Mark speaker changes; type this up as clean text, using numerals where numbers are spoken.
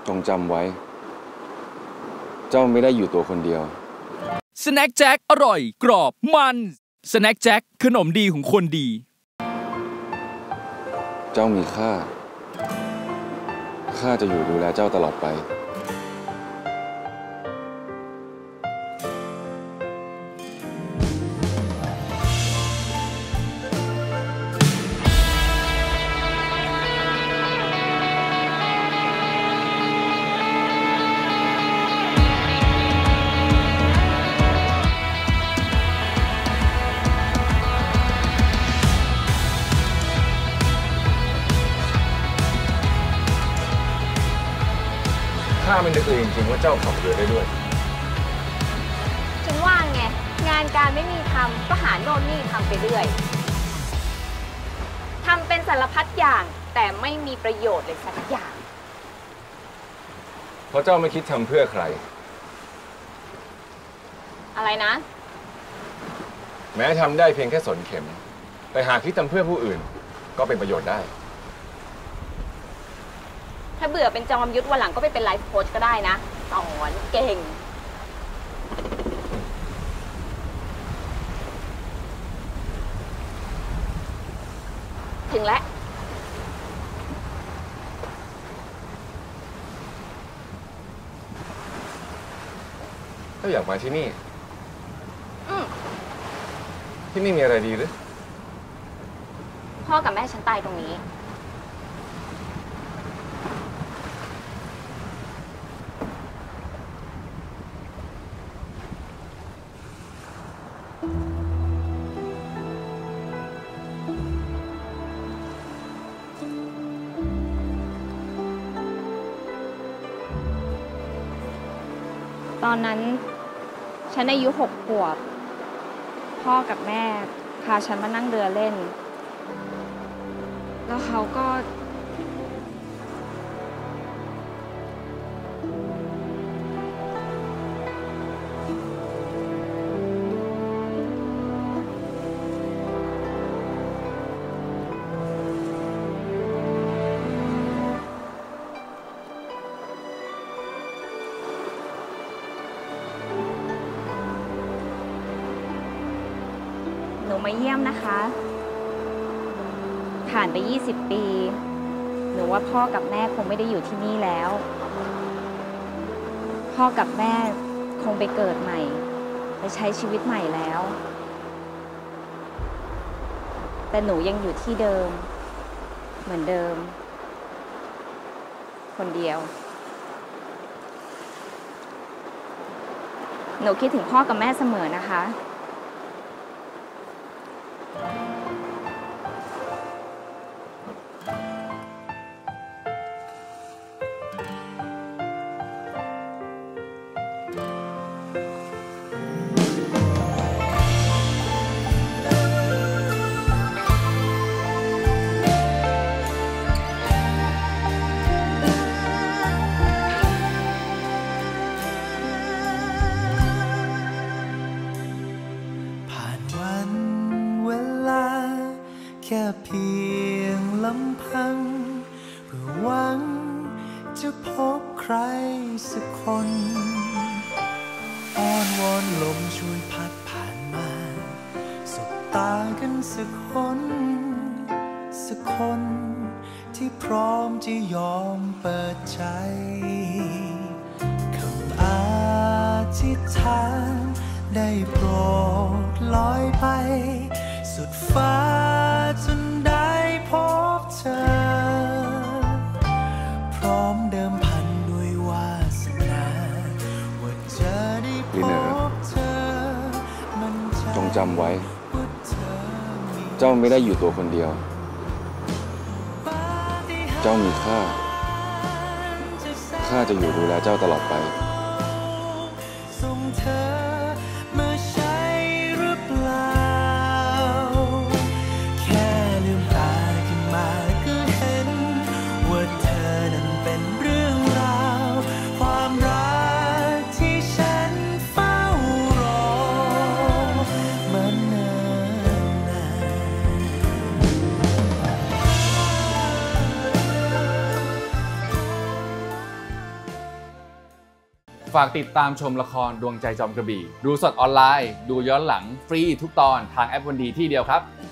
Speaker 1: จงจำไว้เจ้าไม่ได้อยู่ตัวคนเดียว
Speaker 2: สแน็คแจ็คอร่อยกรอบมันสแน็คแจ็คขนมดีของคนดี
Speaker 1: เจ้ามีค่าข้าจะอยู่ดูแลเจ้าตลอดไปข้าไม่นึกเลยจริงๆว่าเจ้าขับเรือได้ด้วย
Speaker 3: ฉันว่าไงงานการไม่มีทำก็หาโน่นนี่ทำไปเรื่อยทำเป็นสารพัดอย่างแต่ไม่มีประโยชน์เลยสักอย่าง
Speaker 1: เพราะเจ้าไม่คิดทำเพื่อใคร
Speaker 3: อะไรนะ
Speaker 1: แม้ทำได้เพียงแค่สนเข็มแต่หากคิดทำเพื่อผู้อื่นก็เป็นประโยชน์ได้
Speaker 3: ถ้าเบื่อเป็นจอมยุทธวันหลังก็ไปเป็นไลฟ์โค้ชก็ได้นะสอนเก่งถึงแล้ว
Speaker 1: เจ้าอยากมาที่นี่ที่นี่มีอะไรดีหรือ
Speaker 3: พ่อกับแม่ฉันตายตรงนี้ตอนนั้นฉันอายุ6 ขวบพ่อกับแม่พาฉันมานั่งเรือเล่นแล้วเขาก็หนูมาเยี่ยมนะคะผ่านไป20 ปีหนูว่าพ่อกับแม่คงไม่ได้อยู่ที่นี่แล้วพ่อกับแม่คงไปเกิดใหม่ไปใช้ชีวิตใหม่แล้วแต่หนูยังอยู่ที่เดิมเหมือนเดิมคนเดียวหนูคิดถึงพ่อกับแม่เสมอนะคะ
Speaker 4: แค่เพียงลำพังเพื่อหวังจะพบใครสักคนอ้อนวอนลมช่วยพัดผ่านมาสบตากันสักคนที่พร้อมจะยอมเปิดใจคำอธิษฐานได้โปรดลอยไปสุดฟ้าจนได้พบเธอพร้อมเดิมพันด้วยวาสนาว่าจะได้พบเธอ
Speaker 1: จงจำไว้เจ้าไม่ได้อยู่ตัวคนเดียวเจ้ามีค่าข้าจะอยู่ดูแลเจ้าตลอดไป
Speaker 5: ฝากติดตามชมละครดวงใจจอมกระบี่ดูสดออนไลน์ดูย้อนหลังฟรีทุกตอนทางแอปวันดีที่เดียวครับ